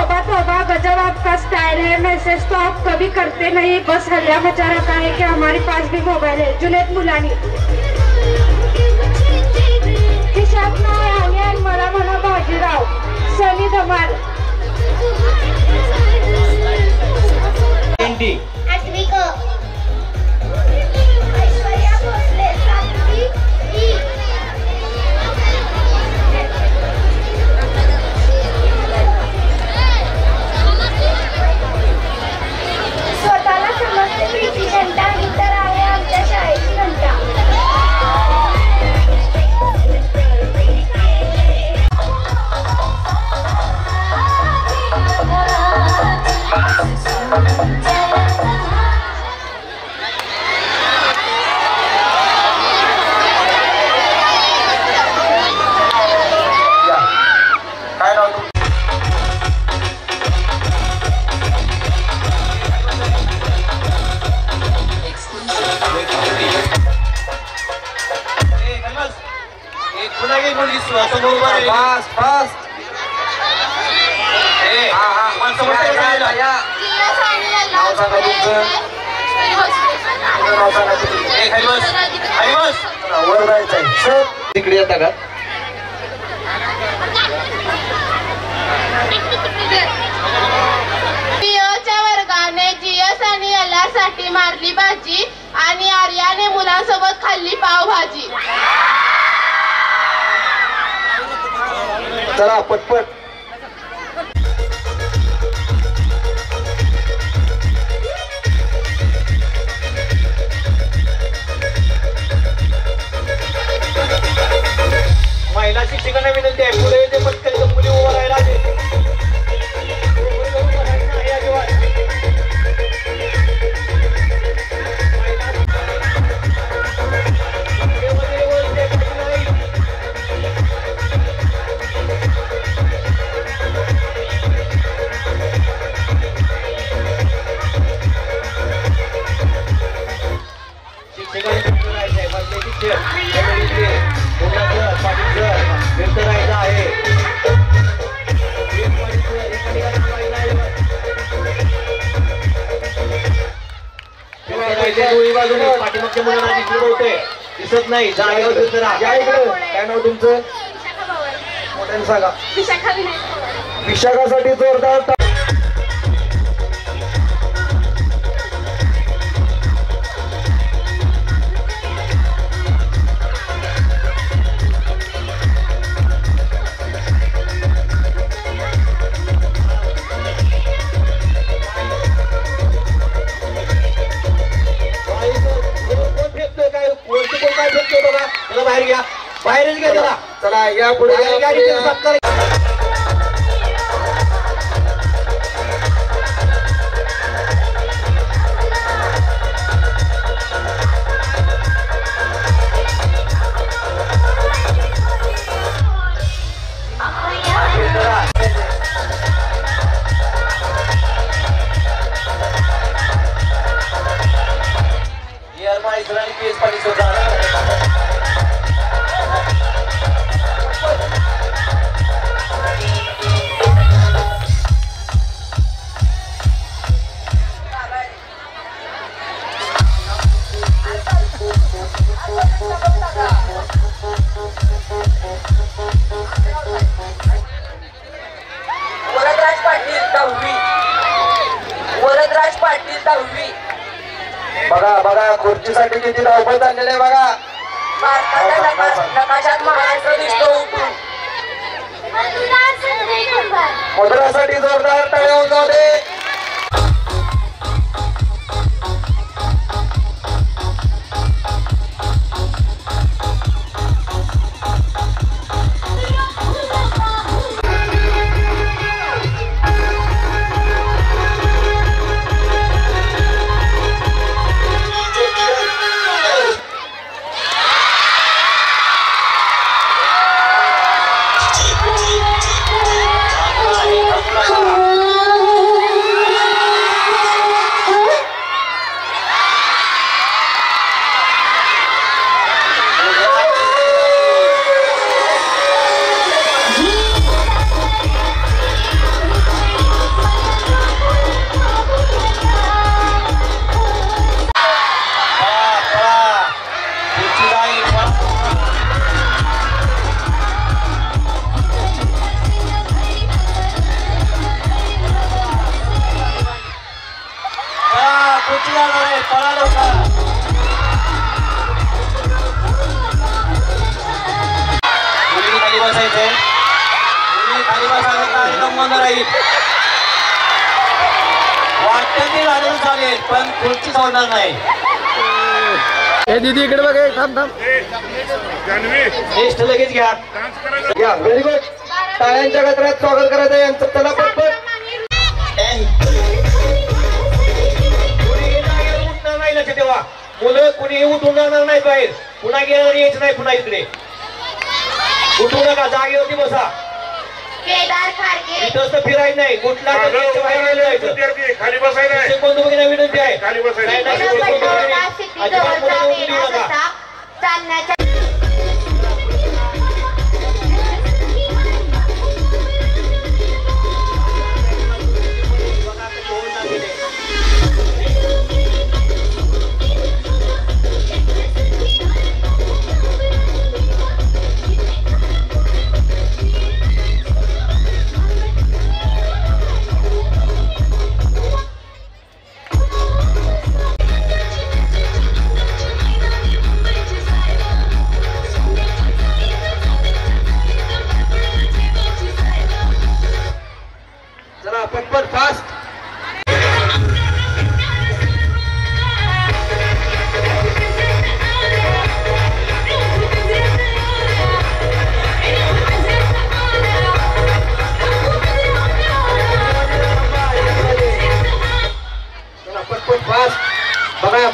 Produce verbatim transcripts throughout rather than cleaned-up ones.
तोबा तोबा, गजब आपका स्टाइल है। मैसेज तो आप कभी करते नहीं, बस हल्ला मचा रखा है कि हमारे पास भी मोबाइल है। जुनेद मुलानी खिशात नाही आणि आणि मला म्हणा बाजीराव, सनी धमाल आठवी क ऐश्वर्या भोसले सातवी ई स्वतःला समजते प्रीती घंटा, ही तर आहे आमच्या शाळेची घंटा. फास्ट फास्ट तिकडे येता का? पिओच्या वर्गाने जीएस आणि अल्लासाठी मारली भाजी आणि आर्याने मुलांसोबत खाल्ली पावभाजी. चला पटपट. महिला शिक्षकांना विनंती आहे, पुढे येते पटकन मुली उभा राहायला दे. पाठीमागच्या मुलांना दिसत नाही. जागेवर काय नाव तुमचं? मोठ्याने सांगा. विशाखासाठी जोरदार. बाहेर घ्या, बाहेरच घ्या त्याला. चला या पुढे. बघा बघा खुर्चीसाठी किती धावपळ झालेली आहे बघा. नकाशात महाराष्ट्र दिसतो. मधुरासाठी जोरदार टाळ्या वाजवा दे. पळा लवकर. मुली खाली बसायचंय. मुली खाली बसायला कार्यक्रम बंद राहील. वाटतं ते झालं चालेल पण खुर्ची सोडणार नाही. हे दीदी इकडे बघ. थांब थांब. नेक्स्ट लगेच घ्या. या व्हेरी गुड. टाळ्यांच्या गजरात स्वागत करायचं यांचं. चला पटपट. उठणार नाही लक्ष ठेवा. मुलं कुणीही उठून जाणार नाही बाहेर. पुन्हा गेल्यावर यायचं नाही. पुन्हा इकडे उठू नका. जागेवरती बसा. केदार खारगे इथं फिरायचं नाही. कुठला खाली बसायला बंधू भगिनी विनंती आहे. खाली बसायला चालण्याच्या पटपट फास्ट. पटपट फास्ट. बघा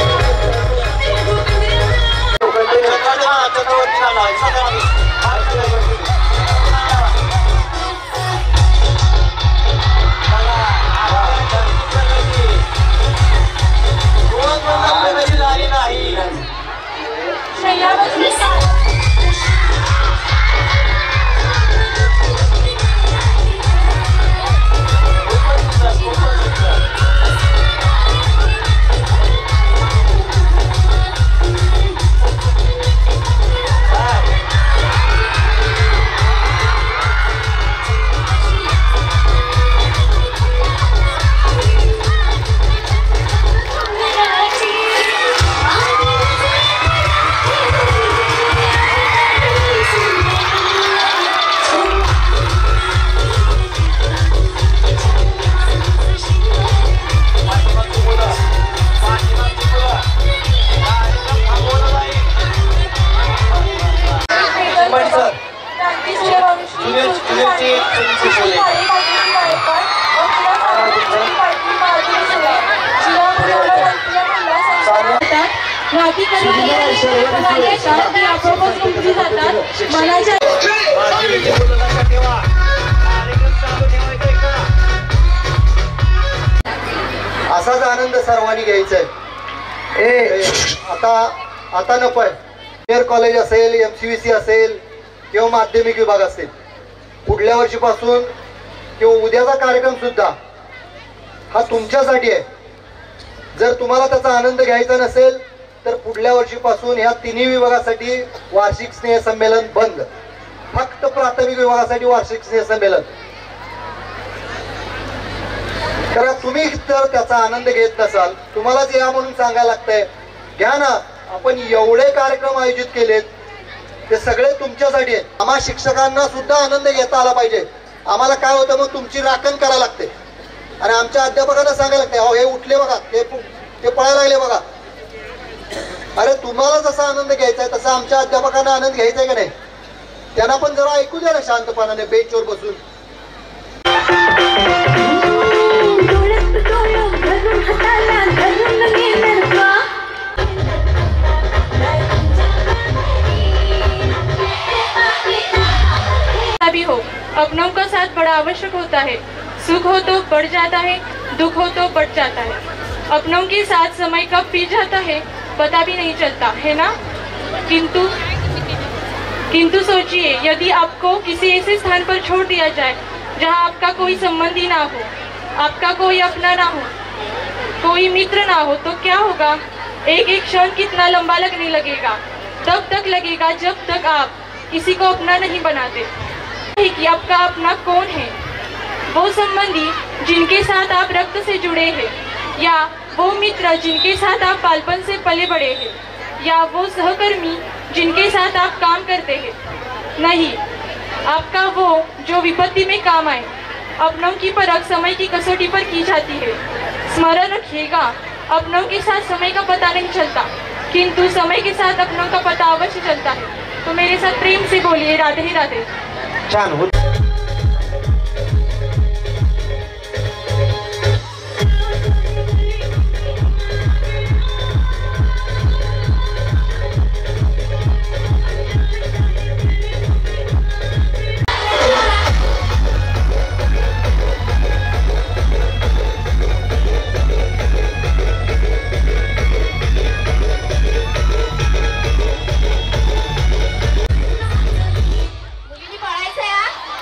असाच आनंद सर्वांनी घ्यायचा आहे. ए आता आता नकोय. मेयर कॉलेज असेल, एमसीव्हीसी असेल किंवा माध्यमिक विभाग असेल, पुढल्या वर्षीपासून किंवा उद्याचा कार्यक्रम सुद्धा हा तुमच्यासाठी आहे. जर तुम्हाला त्याचा आनंद घ्यायचा नसेल तर पुढल्या वर्षीपासून ह्या तिन्ही विभागासाठी वार्षिक स्नेहसंमेलन बंद. फक्त प्राथमिक विभागासाठी वार्षिक स्नेहसंमेलन. कारण तुम्ही जर त्याचा आनंद घेत नसाल, तुम्हालाच या म्हणून सांगायला लागतंय घ्या ना. आपण एवढे कार्यक्रम आयोजित केलेत ते सगळे तुमच्यासाठी आहेत. आम्हा शिक्षकांना सुद्धा आनंद घेता आला पाहिजे. आम्हाला काय होतं मग तुमची राखण करायला लागते आणि आमच्या अध्यापकांना सांगायला लागते अहो हे उठले बघा, ते ते पळायला लागले बघा. अरे तुम्हाला जसा आनंद घ्यायचा आहे तसा आमच्या अध्यापकांना आनंद घ्यायचा आहे का नाही? त्यांना पण जरा ऐकू द्या ना शांतपणाने बेंचवर बसून. भी हो, अपनों का साथ बड़ा आवश्यक होता है. सुख हो तो बढ़ जाता है, दुख हो तो बढ़ जाता है. अपनों के साथ समय कब बीत जाता है पता भी नहीं चलता है ना. किंतु किंतु सोचिए, यदि आपको किसी ऐसे स्थान पर छोड़ दिया जाए जहां आपका कोई संबंधी ना हो, आपका कोई अपना ना हो, कोई मित्र ना हो, तो क्या होगा? एक एक क्षण कितना लंबा लगने लगेगा. तब तक लगेगा जब तक आप किसी को अपना नहीं बनाते. कि आपका अपना कौन है? वो संबंधी जिनके साथ आप रक्त से जुड़े हैं या वो मित्र जिनके साथ आप बालपन से पले बड़े हैं, या वो सहकर्मी जिनके साथ आप काम करते हैं? नहीं, आपका वो जो विपत्ति में काम आए। अपनों की परख समय की कसौटी पर की जाती है। स्मरण रखिएगा, अपनों के साथ समय का पता नहीं चलता, किंतु समय के साथ अपनों का पता अवश्य चलता है। तो मेरे साथ प्रेम से बोलिए राधे ही राधे। छान हो मुलींनी पळायचंय हा?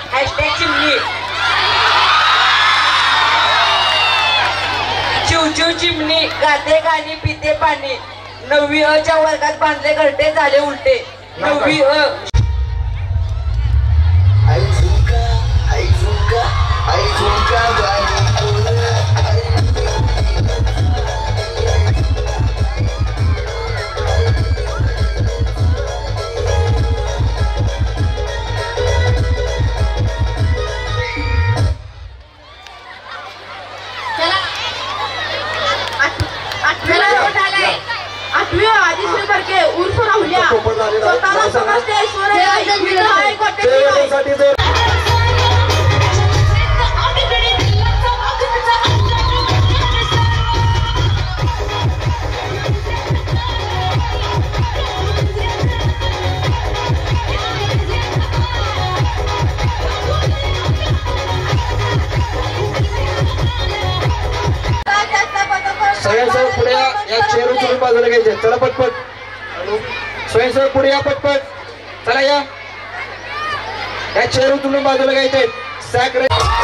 हॅशटॅग चिमणी. चिवचिव चिमणी गाते गाणी पिते पाणी. नववी अ च्या वर्गात बांधले घरटे झाले उलटे. नववी अ. आई झुमका आई झुमका आई झुमका गाणी आठवी आदिश्री बरके उर्फ राहुल्या स्वतःला समजते ऐश्वर्या आहे कोट्याची. स्वयंसेवक पुढे या. या चेअर उचलून बाजूला घ्यायचे. चला पटपट. स्वयंसेवक पुढे या पटपट. चला या. या चेअर उचलून बाजूला घ्यायचे. सॅक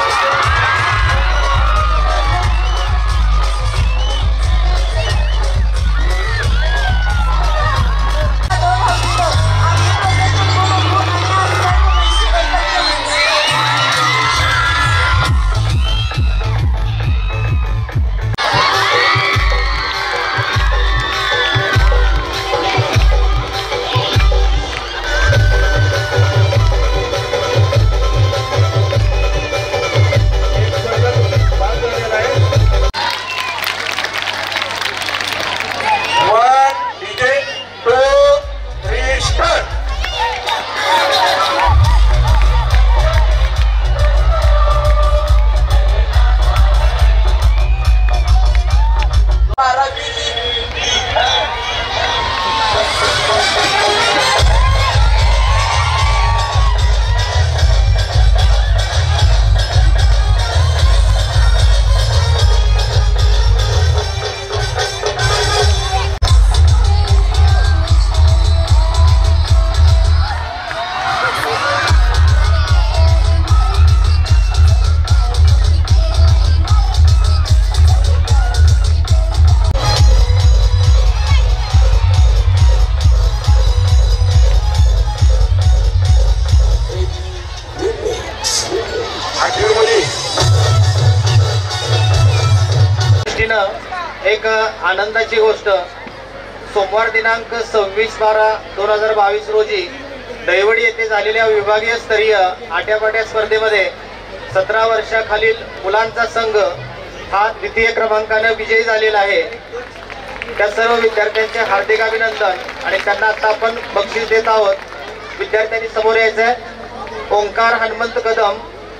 एक आनंदाची गोष्ट. सोमवार दिनांक सव्वीस बारा दोन हजार बावीस रोजी दैवडी येथे झालेल्या विभागीय स्तरीय आट्यापाट्या स्पर्धेमध्ये सतरा वर्षाखालील मुलांचा संघ हा द्वितीय क्रमांकाने विजयी झालेला आहे. त्या सर्व विद्यार्थ्यांचे हार्दिक अभिनंदन. आणि त्यांना आता आपण बक्षीस देत आहोत. विद्यार्थ्यांनी समोर यायचं आहे. ओंकार हनुमंत कदम.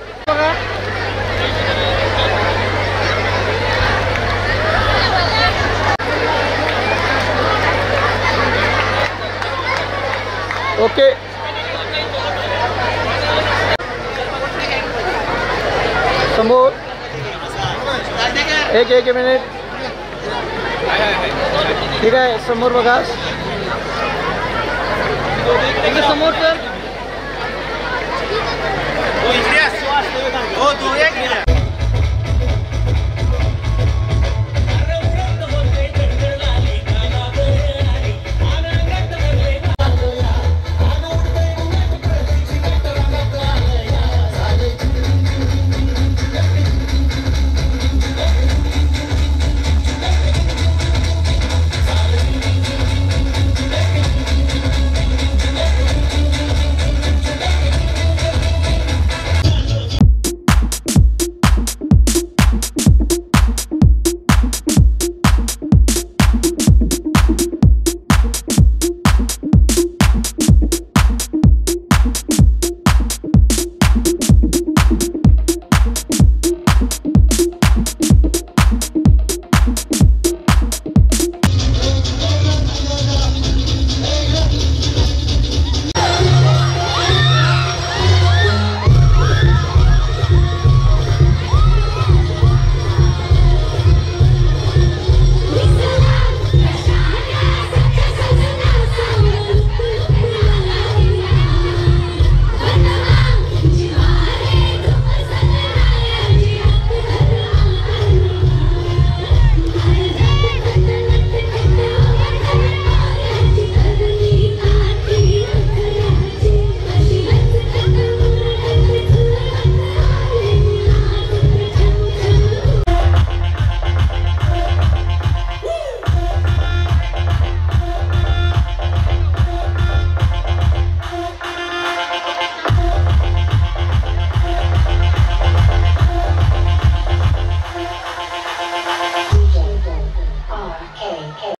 ओके. समोर एक एक मिनिट. ठीक आहे. समोर बघा. समोर तर